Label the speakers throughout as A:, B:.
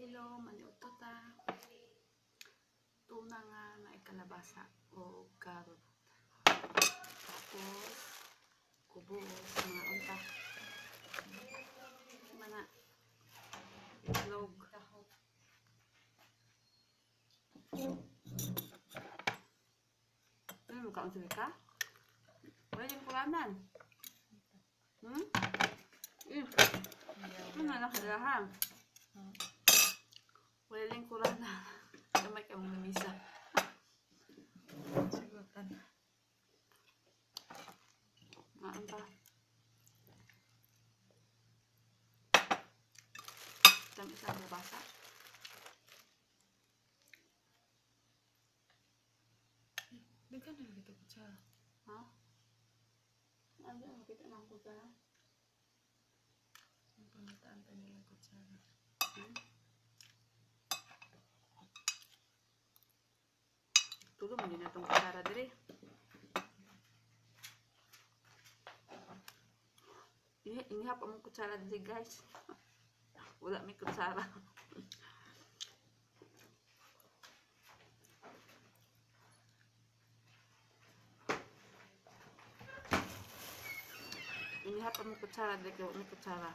A: Hello, maniutot ta. Tuna nga na kalabasa o carrot. Tapos kubos mga unta. Mana itlog. Ano mo kaon sila ka? Wala yung kulanan. Ano na nakalahan? Wala yung kulanan. Kamay ka mong namisa.
B: Sigutan.
A: Maan pa. Dami sa kalabasa.
B: Daghan na lagi ito kutsara.
A: Ha? Ano yung makita ng kutsara?
B: Ang pamataan pa nilang kutsara.
A: Tulong mo din na itong kutsara dire. Inihap ang kutsara dire guys. Wala may kutsara. Inihap ang kutsara dire kaya may kutsara.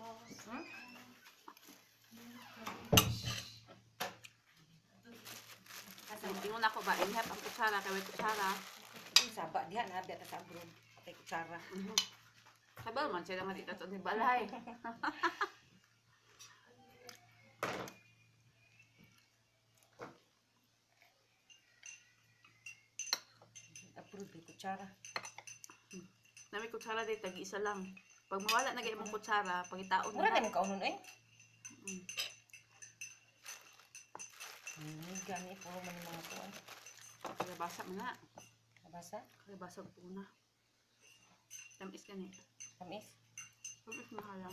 A: Ingon ako ba, inihap ang kutsara kaya may kutsara.
B: Saba diha na biya ta sa abroad. Patay kutsara.
A: Sabal man sila nga dito sa balay.
B: Abroad may kutsara.
A: Na may kutsara dito, tag-isa lang. Pag mawala na gayong kutsara, pagitaon
B: Mura na
A: na.
B: mo kaunon eh. Gani puro man yung mga kuwan.
A: Kalabasa mo na.
B: Nabasa?
A: Kalabasa po na. Tamis ka niya.
B: Tamis?
A: Tamis mahalang.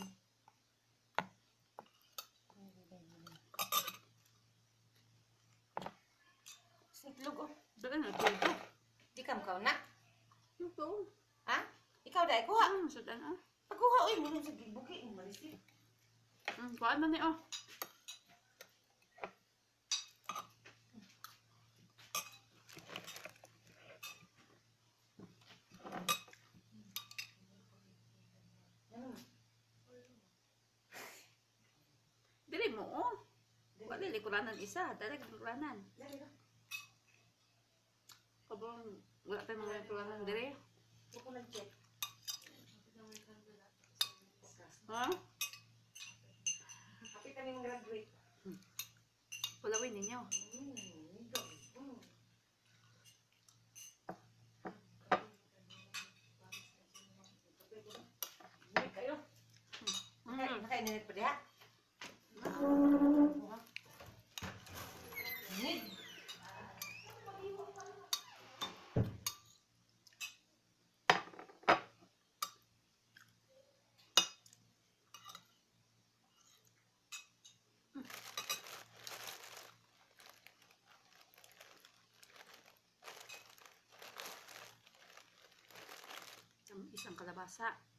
B: Sitlog oh.
A: Saan na ito?
B: Di ka makaw na?
A: Ito.
B: Ha? Ikaw dahil kuha.
A: Saan ah?
B: Pagkuha oy mo sa gibuki mo marisip.
A: Kuhaan na niya oh. Dili mo oh. Wala dili kuranan isa. Talagang kuranan. Kabang wala tayong mga kuranan dili.
B: Ako nag-check.
A: Ha?
B: Happy kami mag-graduate.
A: Pulawin ninyo.
B: Nakainit pa diha?
A: Isang kalabasa.